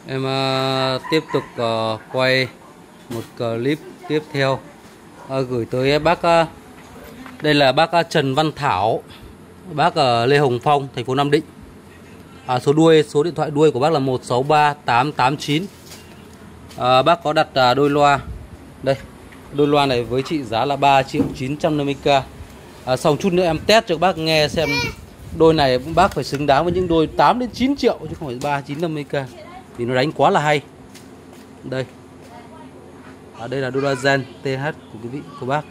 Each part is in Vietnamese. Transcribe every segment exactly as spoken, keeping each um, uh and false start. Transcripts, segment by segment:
Em uh, tiếp tục uh, quay một clip tiếp theo uh, gửi tới bác. Uh, đây là bác uh, Trần Văn Thảo, bác ở Lê Hồng Phong, thành phố Nam Định. À, số đuôi, số điện thoại đuôi của bác là một sáu ba tám tám chín. À, bác có đặt uh, đôi loa. Đây, đôi loa này với trị giá là ba triệu chín trăm năm mươi k. À, xong chút nữa em test cho bác nghe xem đôi này bác phải xứng đáng với những đôi tám đến chín triệu chứ không phải ba chín năm mươi k. Vì nó đánh quá là hay. Đây. À, đây là đôi loa Zen tê hát của quý vị, của bác.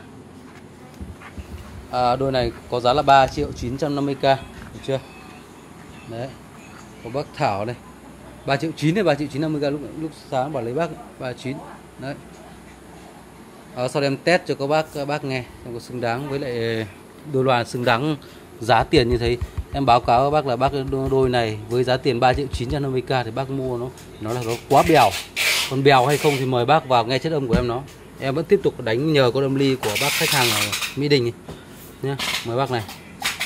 À, đôi này có giá là ba triệu chín trăm năm mươi k, được chưa? Đấy. Của bác Thảo này. ba triệu chín hay ba triệu chín trăm năm mươi k, lúc lúc sáng bảo lấy bác ba triệu chín. Đấy. À, sau đó em test cho các bác các bác nghe xem có xứng đáng với lại đôi loa, xứng đáng giá tiền như thế. Em báo cáo các bác là bác đôi này với giá tiền ba triệu chín trăm năm mươi k thì bác mua nó nó là nó quá bèo. Còn bèo hay không thì mời bác vào nghe chất âm của em nó. Em vẫn tiếp tục đánh nhờ con âm ly của bác khách hàng ở Mỹ Đình nhé. Mời bác này.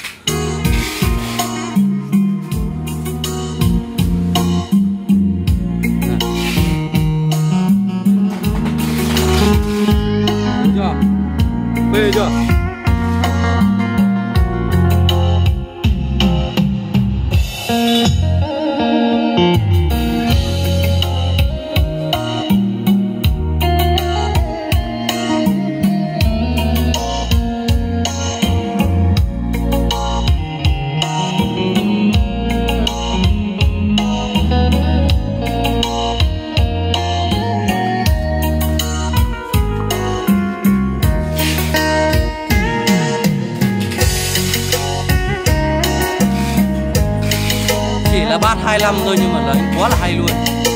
Phê chưa? Là bát hai mươi lăm thôi nhưng mà đấy quá là hay luôn.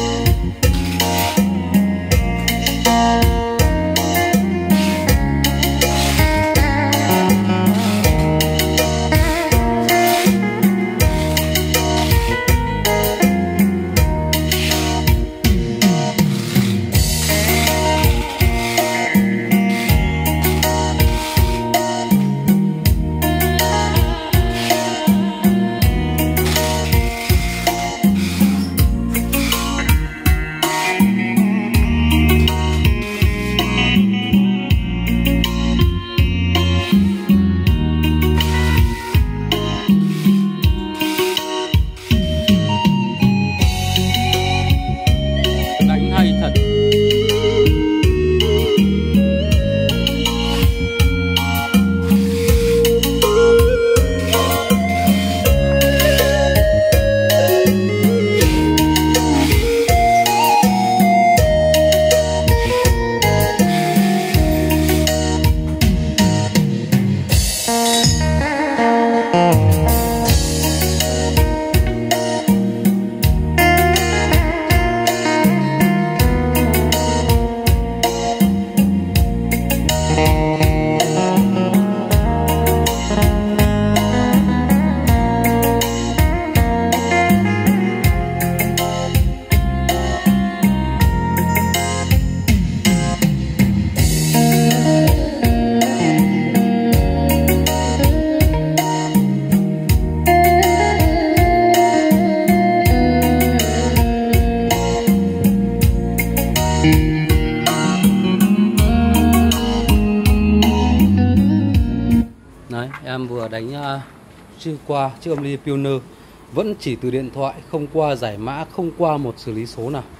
Đấy, em vừa đánh uh, chưa qua chiếc âm ly Pioneer, vẫn chỉ từ điện thoại, không qua giải mã, không qua một xử lý số nào.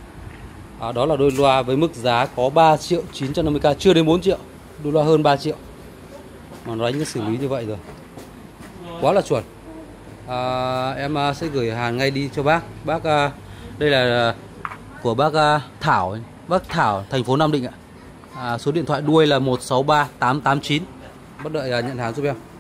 À, đó là đôi loa với mức giá có ba triệu chín trăm năm mươi k, chưa đến bốn triệu, đôi loa hơn ba triệu mà nó đánh cái xử lý như vậy rồi, quá là chuẩn. À, em uh, sẽ gửi hàng ngay đi cho bác. Bác uh, đây là của bác uh, Thảo, bác Thảo, thành phố Nam Định ạ. À, số điện thoại đuôi là một sáu ba tám tám chín. Bác đợi uh, nhận hàng giúp em.